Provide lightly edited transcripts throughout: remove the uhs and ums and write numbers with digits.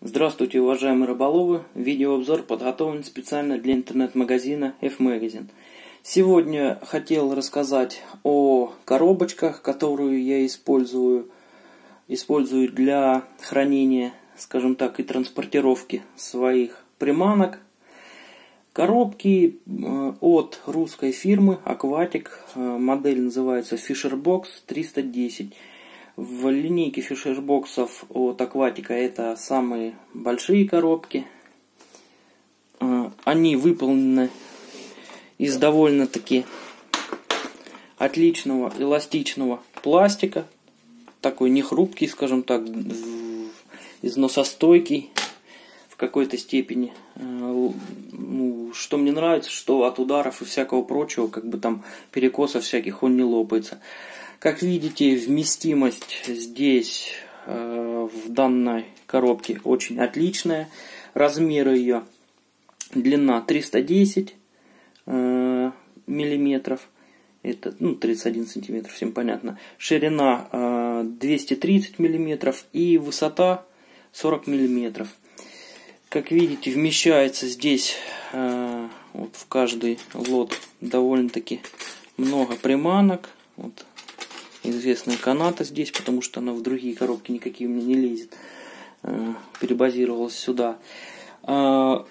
Здравствуйте, уважаемые рыболовы! Видеообзор подготовлен специально для интернет-магазина F-Magazine. Сегодня хотел рассказать о коробочках, которые я использую для хранения, скажем так, и транспортировки своих приманок. Коробки от русской фирмы Aquatic, модель называется Fisherbox 310. В линейке фишербоксов от Aquatica это самые большие коробки. Они выполнены из довольно-таки отличного эластичного пластика. Такой не хрупкий, скажем так, износостойкий в какой-то степени. Что мне нравится, что от ударов и всякого прочего, как бы там перекосов всяких, он не лопается. Как видите, вместимость здесь в данной коробке очень отличная. Размеры ее: длина 310 миллиметров, это 31 сантиметр, всем понятно. Ширина 230 миллиметров и высота 40 миллиметров. Как видите, вмещается здесь вот в каждый лот довольно-таки много приманок. Вот. Известная каната здесь, потому что она в другие коробки никакие у меня не лезет. Перебазировалась сюда. В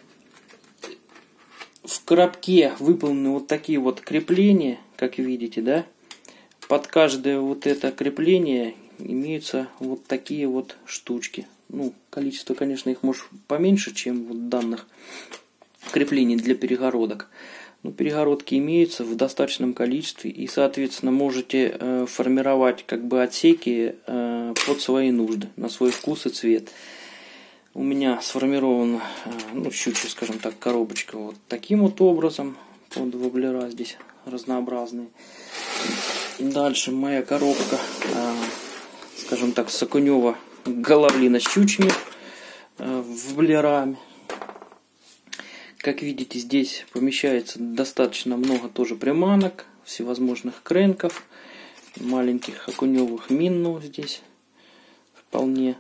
коробке выполнены вот такие вот крепления, как видите, да. Под каждое вот это крепление имеются вот такие вот штучки. Количество, конечно, их может поменьше, чем вот данных креплений для перегородок. Перегородки имеются в достаточном количестве, и, соответственно, можете формировать как бы отсеки под свои нужды, на свой вкус и цвет. У меня сформирована щучья, скажем так, коробочка вот таким вот образом. Под воблера здесь разнообразные. Дальше моя коробка, скажем так, с окунева головлина с щучьими воблерами. Как видите, здесь помещается достаточно много тоже приманок, всевозможных кренков, маленьких окуневых мин, здесь вполне.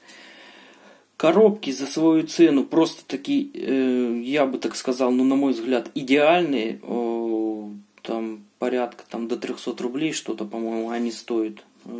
Коробки за свою цену просто такие, я бы так сказал, на мой взгляд, идеальные. Там порядка до 300 рублей что-то, по-моему, они стоят.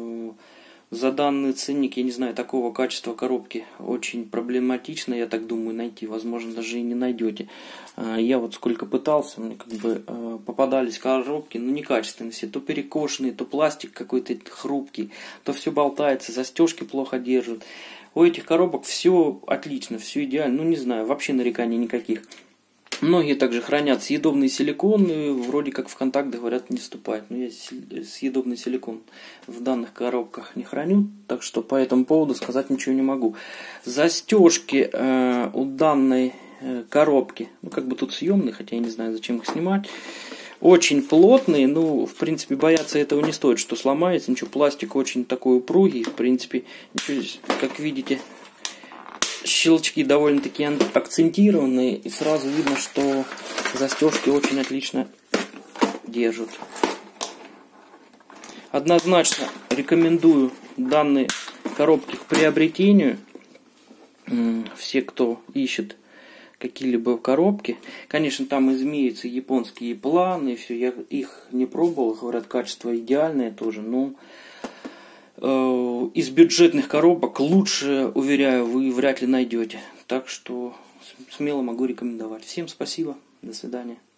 За данный ценник, я не знаю, такого качества коробки очень проблематично, я так думаю, найти. Возможно, даже и не найдете. Я вот сколько пытался, мне как бы попадались коробки, некачественные все. То перекошенные, то пластик какой-то хрупкий, то все болтается, застежки плохо держат. У этих коробок все отлично, все идеально. Не знаю, вообще нареканий никаких. Многие также хранят съедобный силикон, и вроде как в контакт, говорят, не вступает. Но я съедобный силикон в данных коробках не храню, так что по этому поводу сказать ничего не могу. Застежки у данной коробки, как бы тут съемные, хотя я не знаю, зачем их снимать, очень плотные. В принципе, бояться этого не стоит, что сломается. Ничего, пластик очень такой упругий, в принципе, ничего здесь, как видите, щелчки довольно-таки акцентированные, и сразу видно, что застежки очень отлично держат. Однозначно рекомендую данные коробки к приобретению. Все, кто ищет какие-либо коробки. Конечно, там имеются японские планы, все, я их не пробовал, говорят, качество идеальное тоже, но из бюджетных коробок лучше, уверяю, вы вряд ли найдете. Так что смело могу рекомендовать. Всем спасибо. До свидания.